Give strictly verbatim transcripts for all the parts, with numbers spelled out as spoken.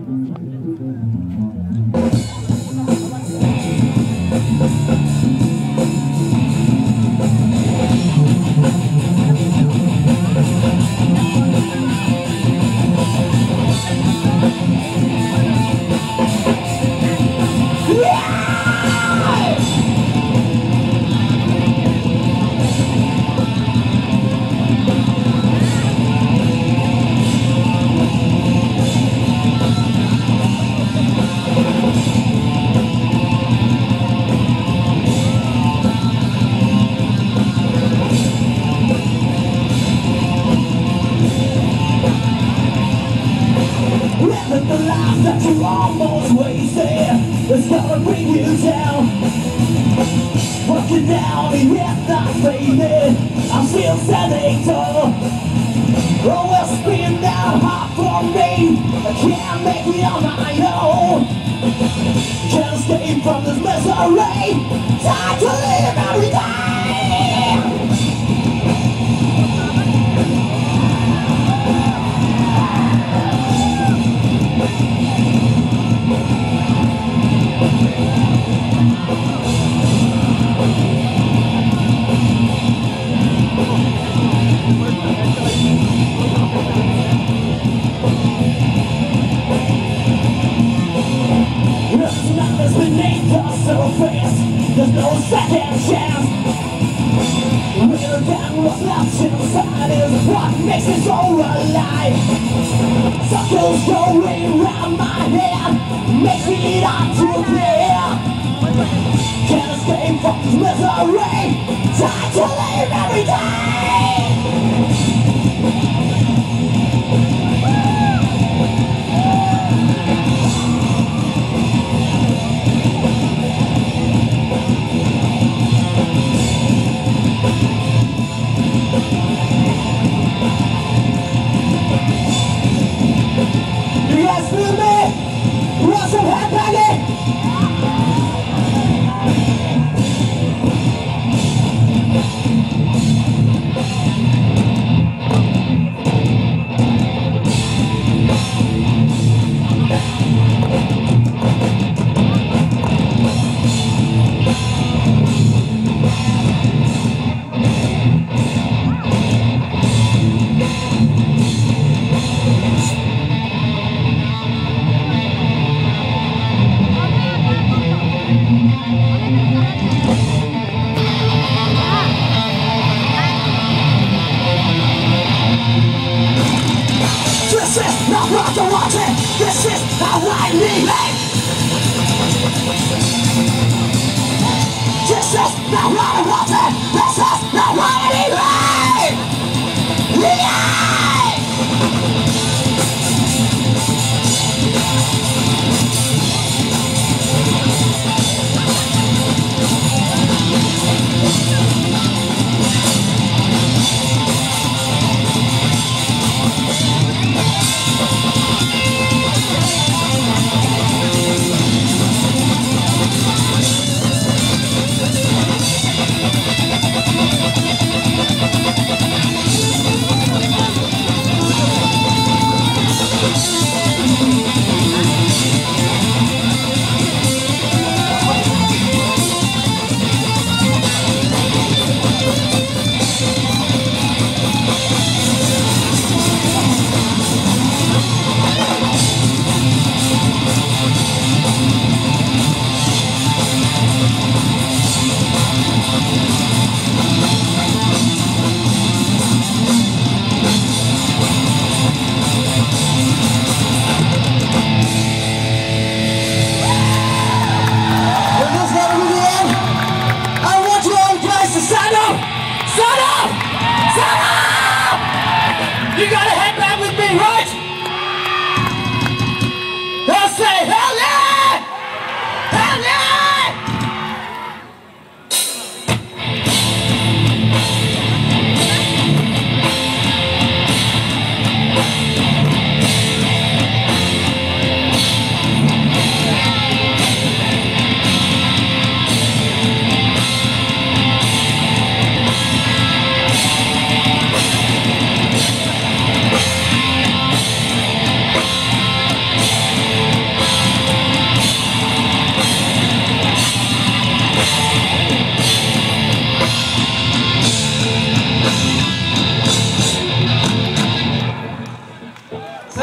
It's gonna bring you down. Walking down, yet not faded. I'm still standing tall. Oh, it's been that hard for me. I can't make it on my own. Can't escape from this misery. Time to live every day. There's no second chance. Real down what's left inside is what makes it so alive. Circles going round my head, makes me not to clear. Can't escape from this misery. Time to live every day. This is how I live it. This is not what I wanted. This is not what I live it. Yeah!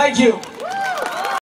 Thank you.